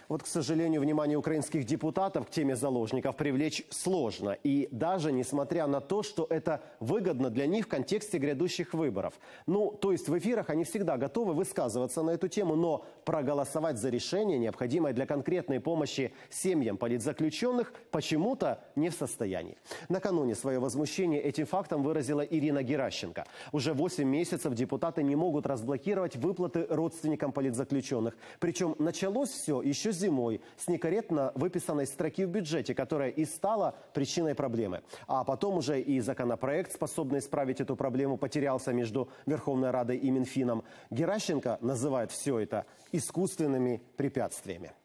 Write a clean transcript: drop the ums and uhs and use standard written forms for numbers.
Вот, к сожалению, внимание украинских депутатов к теме заложников привлечь сложно. И даже несмотря на то, что это выгодно для них в контексте грядущих выборов. Ну, то есть в эфирах они всегда готовы высказываться на эту тему, но проголосовать за решение, необходимое для конкретной помощи семьям политзаключенных, почему-то не в состоянии. Накануне свое возмущение этим фактом выразила Ирина Геращенко. Уже 8 месяцев депутаты не могут разблокировать выплаты родственникам политзаключенных. Причем началось все еще зимой с некорректно выписанной строки в бюджете, которая и стала причиной проблемы. А потом уже и законопроект, способный исправить эту проблему, потерялся между Верховной Радой и Минфином. Геращенко называет все это искусственными препятствиями.